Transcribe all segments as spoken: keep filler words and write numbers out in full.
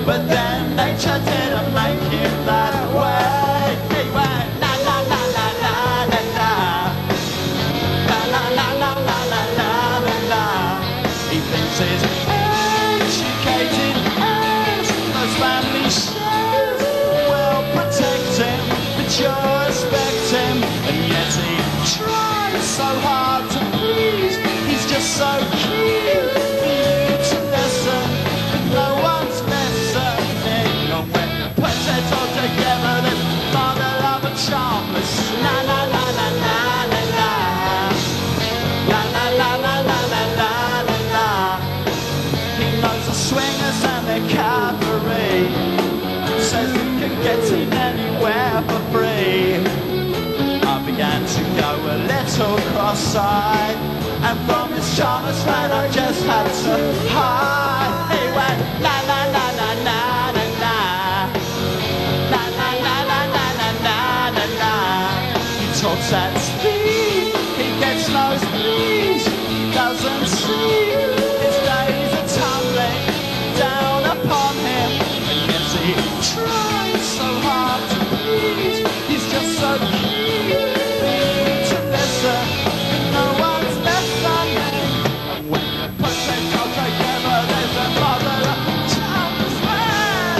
but then nature didn't make him that way. He went la la la la la la la, la la la la la la la la la. He thinks he's educated as those family shares will protect him, but you respect him, and yet he tries so hard to please. He's just so keen for you to listen, but no one's listening. And when you put it all together, there's mother, love, and charmless. La la la la la la la, la la la la la la la la la. He knows the swingers and the cabaret, says he can get in anywhere for free. I began to go a little cross-eyed, and from his charmless man I just had to hide. He went la la la la la la la, la la la la la la la la la. He talks at speed, he gets nosebleeds, he doesn't see his days are tumbling down upon him, and yet he tries so hard to please. He's just so keen for you to listen, but no one's listening. And when you put it all together, there's a mother of childless man.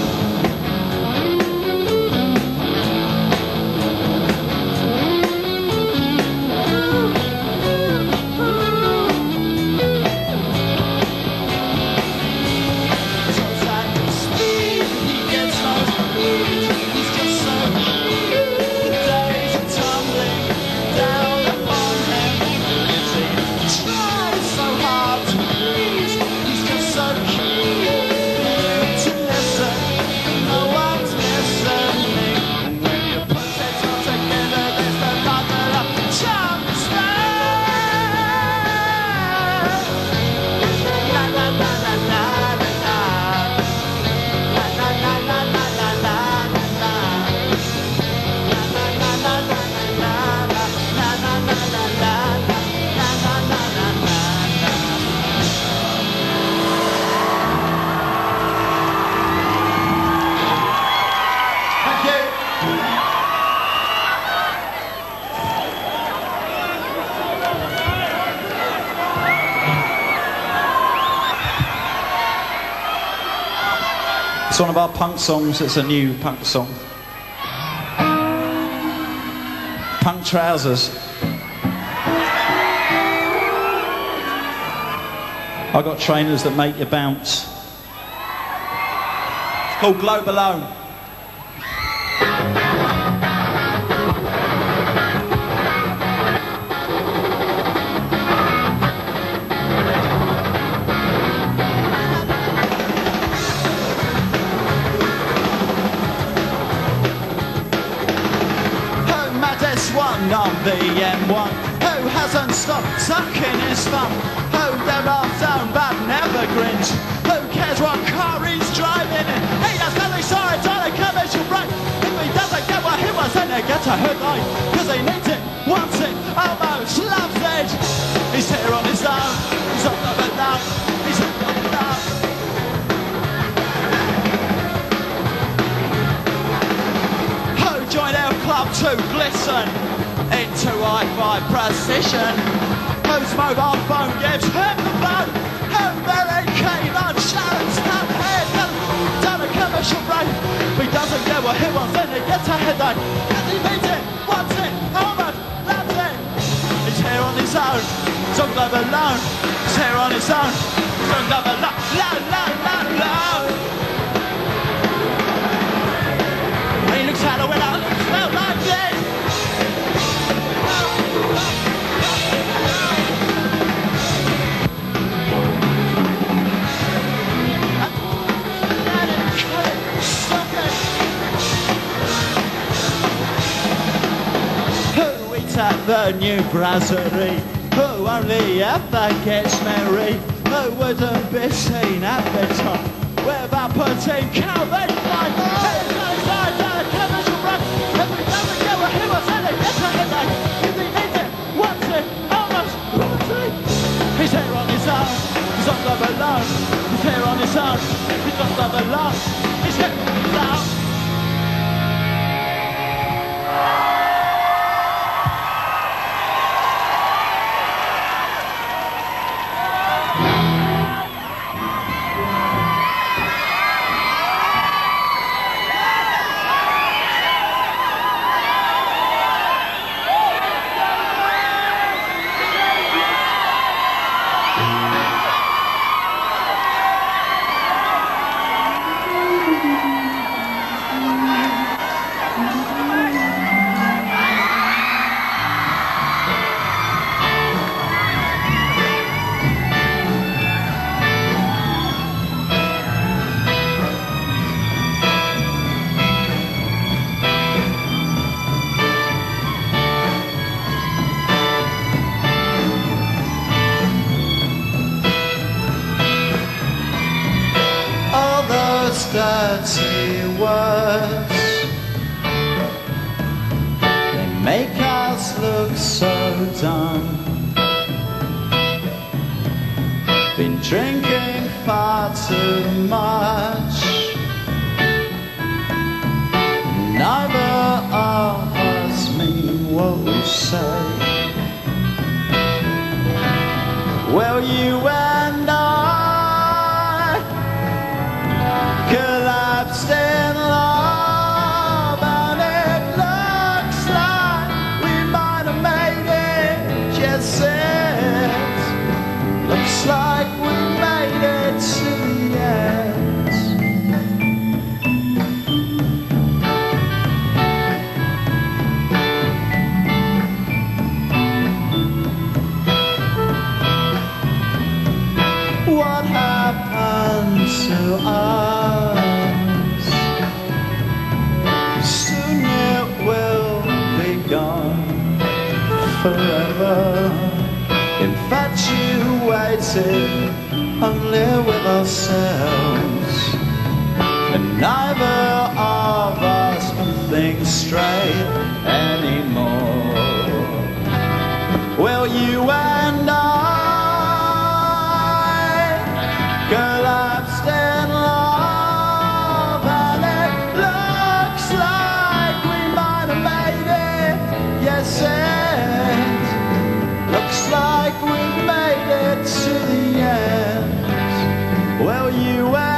Talks at speed, he gets nosebleeds, he's just so keen. The days are tumbling down upon him, and he tries so hard to please. He's just so keen for you to listen, but no one's listening. And when you put it all together, there's the mother of childless man. La la la la la la la, la la la la la la la la. La la la la la la la, la la la la la la, la la la la la la. Thank you. It's one of our punk songs. It's a new punk song. Punk trousers. I got trainers that make you bounce. It's called Glow Below. One on the M one, who hasn't stopped sucking his thumb, who there are down but never grins, who cares what car he's driving in, he has nothing sorry on a commercial break. If he doesn't get what he wants, then he gets a headline, cause he needs it, wants it, almost loves it. He's here on his own, he's on the alone, he's on the alone. Who joined our club to glisten into hi-fi precision, whose mobile phone gives him the phone, who very keen on Sharon's top head, done a commercial break, but he doesn't get what he wants, then he gets a headache, cause he needs it, wants it, almost loves it. He's here on his own, he's on Glow Below, he's here on his own, he's on Glow Below, la la la la. He looks out the window, smells like this. At the new brasserie, who only ever gets merry, who wouldn't be seen at the top without putting Calvin like he's got his eyes on a commercial run. If he doesn't get what he wants, then he gets a headache. If he needs it, wants it, almost wants it. He's here on his own, he's on Glow Below. He's here on his own, he's on Glow Below. those dirty words, they make us look so dumb. Been drinking far too much, neither of us mean what we say. Well, you and I collapsed in love, and it looks like we might have made it. Yes, it looks like we made it to the end. What happened to us? Soon it will be gone forever. Infatuated only with ourselves, and neither of us can think straight anymore. Well, you and I collapsed in love, and it looks like we might have made it. Yes, it looks like we made it to the end. Well, you and